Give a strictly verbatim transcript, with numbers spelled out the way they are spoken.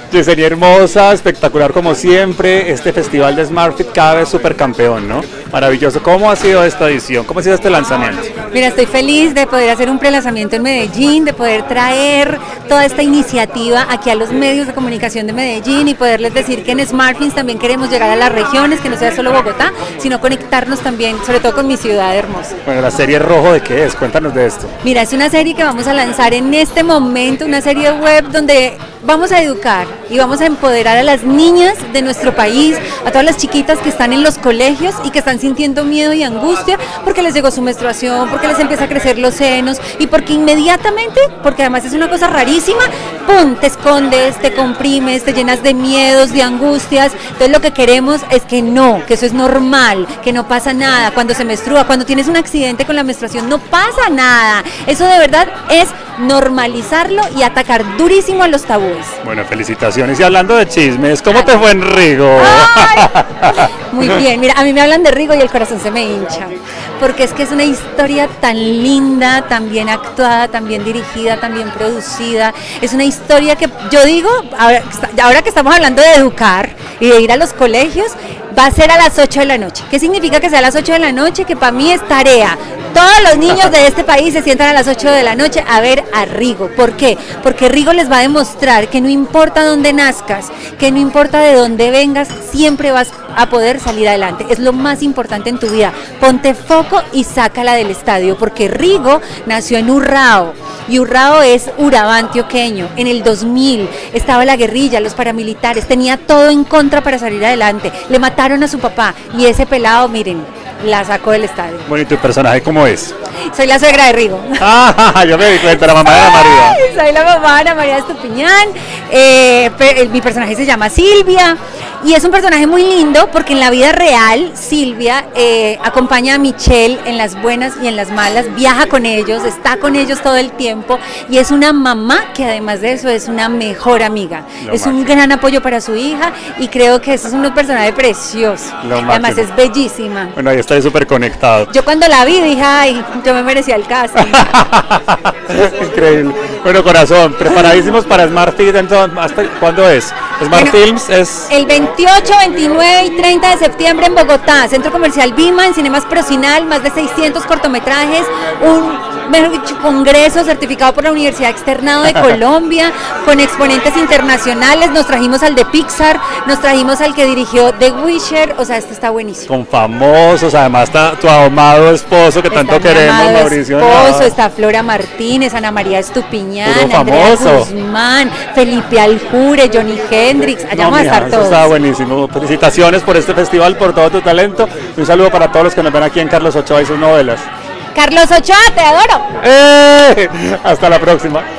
Yesenia hermosa, espectacular como siempre, este festival de SmartFit cada vez súper campeón, ¿no? Maravilloso. ¿Cómo ha sido esta edición? ¿Cómo ha sido este lanzamiento? Mira, estoy feliz de poder hacer un prelanzamiento en Medellín, de poder traer toda esta iniciativa aquí a los medios de comunicación de Medellín y poderles decir que en SmartFins también queremos llegar a las regiones, que no sea solo Bogotá, sino conectarnos también, sobre todo con mi ciudad hermosa. Bueno, ¿la serie Rojo de qué es? Cuéntanos de esto. Mira, es una serie que vamos a lanzar en este momento, una serie web donde vamos a educar y vamos a empoderar a las niñas de nuestro país, a todas las chiquitas que están en los colegios y que están sintiendo miedo y angustia porque les llegó su menstruación, porque les empieza a crecer los senos y porque inmediatamente, porque además es una cosa rarísima, ¡pum!, te escondes, te comprimes, te llenas de miedos, de angustias. Entonces lo que queremos es que no, que eso es normal, que no pasa nada cuando se menstrua, cuando tienes un accidente con la menstruación no pasa nada. Eso de verdad es normalizarlo y atacar durísimo a los tabúes. Bueno, felicitaciones. Y hablando de chismes, ¿cómo te fue en Rigo? Ay, muy bien, mira, a mí me hablan de Rigo y el corazón se me hincha, porque es que es una historia tan linda, tan bien actuada, tan bien dirigida, tan bien producida. Es una historia que yo digo, ahora, ahora que estamos hablando de educar y de ir a los colegios, va a ser a las ocho de la noche. ¿Qué significa que sea a las ocho de la noche? Que para mí es tarea. Todos los niños de este país se sientan a las ocho de la noche a ver a Rigo. ¿Por qué? Porque Rigo les va a demostrar que no importa dónde nazcas, que no importa de dónde vengas, siempre vas a poder salir adelante. Es lo más importante en tu vida. Ponte foco y sácala del estadio, porque Rigo nació en Urrao. Y Urrao es Urabá antioqueño. En el dos mil estaba la guerrilla, los paramilitares, tenía todo en contra para salir adelante. Le mataron a su papá y ese pelado, miren, la sacó del estadio. Bueno, ¿y tu personaje cómo es? Soy la suegra de Rigo. Ah, yo me di cuenta, la mamá de Ana María. Soy la mamá de Ana María Estupiñán. Eh, mi personaje se llama Silvia y es un personaje muy lindo porque en la vida real Silvia eh, acompaña a Michelle en las buenas y en las malas, viaja con ellos, está con ellos todo el tiempo y es una mamá que además de eso es una mejor amiga. Lo es máximo. Un gran apoyo para su hija y creo que eso es un personaje precioso. Lo además máximo. Es bellísima. Bueno, ahí estoy súper conectado. Yo cuando la vi dije, ay, yo me merecía el casting. Increíble. Bueno, corazón, preparadísimos para SmartFit. ¿Hasta cuándo es? Smart bueno, Films es... El veintiocho, veintinueve y treinta de septiembre en Bogotá, Centro Comercial Vima, en Cinemas Procinal, más de seiscientos cortometrajes, un mejor dicho, congreso certificado por la Universidad Externado de Colombia, con exponentes internacionales. Nos trajimos al de Pixar, nos trajimos al que dirigió The Witcher, o sea, esto está buenísimo. Con famosos, además está tu amado esposo que está tanto queremos, Mauricio. Esposo, está Flora Martínez, Ana María Estupiñán, Andrea Guzmán, Felipe Aljure, Johnny Hendrix, allá no, vamos mira, a estar todos. Está buenísimo. Felicitaciones por este festival, por todo tu talento. Un saludo para todos los que nos ven aquí en Carlos Ochoa y sus novelas. Carlos Ochoa, te adoro. ¡Eh! Hasta la próxima.